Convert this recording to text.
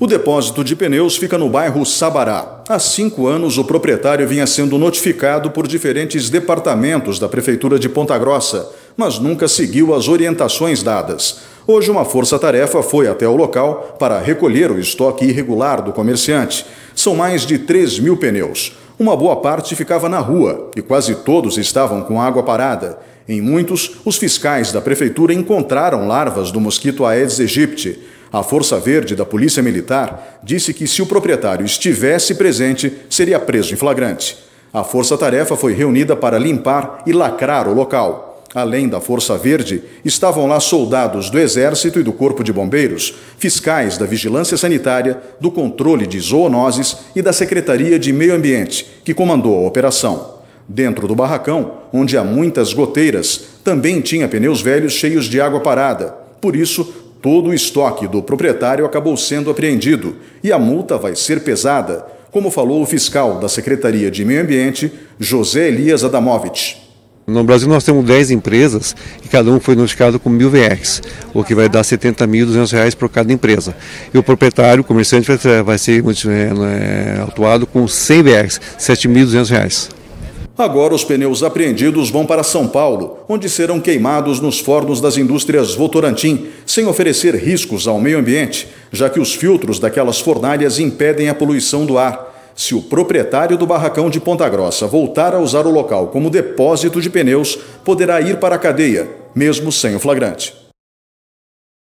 O depósito de pneus fica no bairro Sabará. Há 5 anos, o proprietário vinha sendo notificado por diferentes departamentos da Prefeitura de Ponta Grossa, mas nunca seguiu as orientações dadas. Hoje, uma força-tarefa foi até o local para recolher o estoque irregular do comerciante. São mais de 3.000 pneus. Uma boa parte ficava na rua e quase todos estavam com água parada. Em muitos, os fiscais da Prefeitura encontraram larvas do mosquito Aedes aegypti. A Força Verde da Polícia Militar disse que se o proprietário estivesse presente, seria preso em flagrante. A força-tarefa foi reunida para limpar e lacrar o local. Além da Força Verde, estavam lá soldados do Exército e do Corpo de Bombeiros, fiscais da Vigilância Sanitária, do Controle de Zoonoses e da Secretaria de Meio Ambiente, que comandou a operação. Dentro do barracão, onde há muitas goteiras, também tinha pneus velhos cheios de água parada. Por isso, todo o estoque do proprietário acabou sendo apreendido e a multa vai ser pesada, como falou o fiscal da Secretaria de Meio Ambiente, José Elias Adamovich. No Brasil nós temos 10 empresas e cada um foi notificado com 1.000 VRs, o que vai dar R$ 70.200 por cada empresa. E o proprietário, o comerciante, vai ser autuado com 100 VRs, R$ 7.200. Agora os pneus apreendidos vão para São Paulo, onde serão queimados nos fornos das indústrias Votorantim, sem oferecer riscos ao meio ambiente, já que os filtros daquelas fornalhas impedem a poluição do ar. Se o proprietário do barracão de Ponta Grossa voltar a usar o local como depósito de pneus, poderá ir para a cadeia, mesmo sem o flagrante.